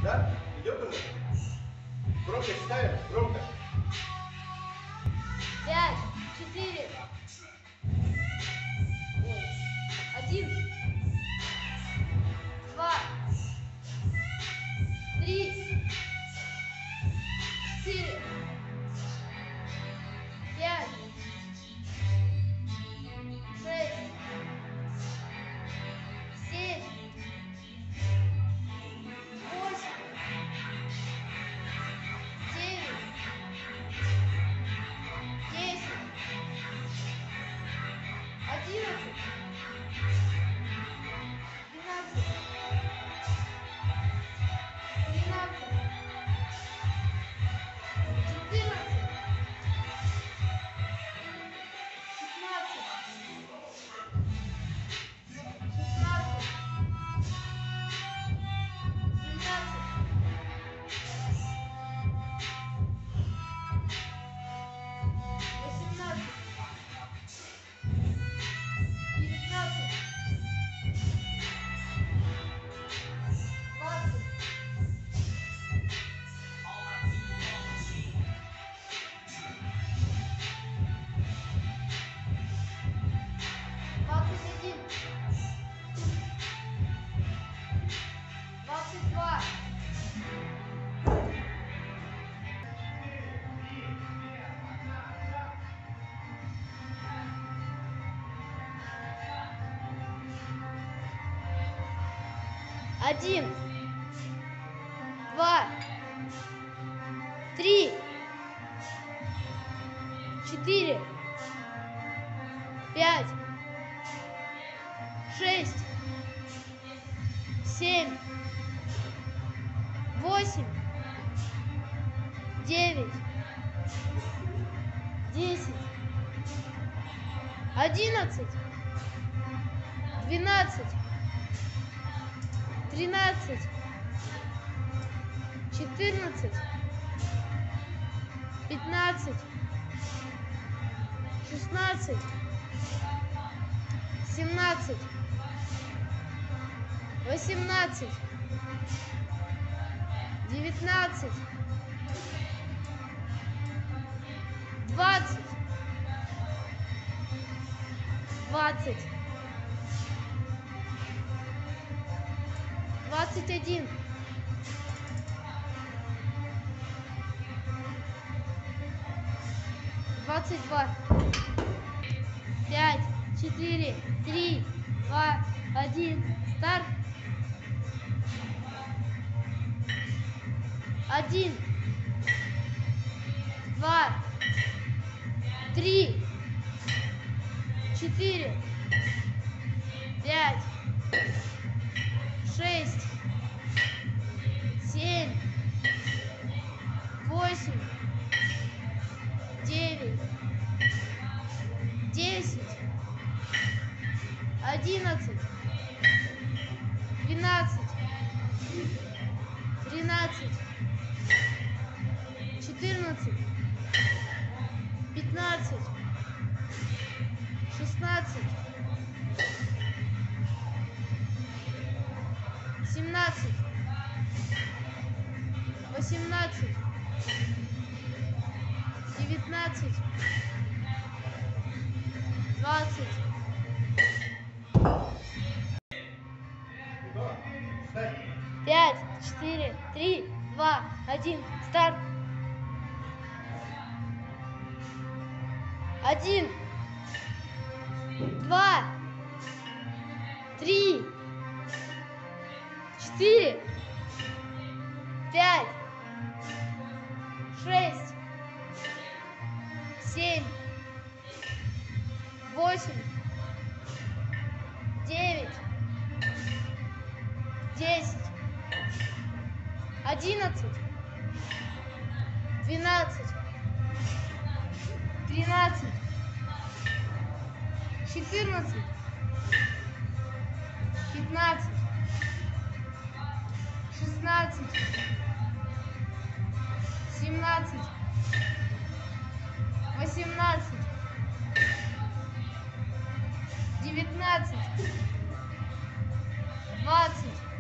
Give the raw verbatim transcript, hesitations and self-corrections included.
Да? Идет уже? Громко читаем? Громко. Пять, четыре, один, два, три, четыре, пять, шесть, семь, восемь, девять, десять, одиннадцать, двенадцать, тринадцать, четырнадцать, пятнадцать, шестнадцать, семнадцать, восемнадцать, девятнадцать, двадцать, двадцать один, двадцать два, один, два, три, четыре, пять, шесть, семь, восемь, девять, десять, одиннадцать, двенадцать, тринадцать, четырнадцать, пятнадцать, шестнадцать, семнадцать, восемнадцать, девятнадцать, двадцать, двадцать, двадцать один, двадцать два, пять, четыре, три, два, один, старт. Один, два, три, четыре, пять, шесть, семь, восемь, девять, десять, одиннадцать, двенадцать, тринадцать, четырнадцать, пятнадцать, шестнадцать, семнадцать, восемнадцать, девятнадцать, двадцать. Пять, четыре, три, два, один, старт. Один, два, три, четыре, пять, шесть, семь, восемь, девять, десять, одиннадцать, двенадцать, тринадцать, четырнадцать, пятнадцать, шестнадцать, семнадцать, восемнадцать, девятнадцать, двадцать,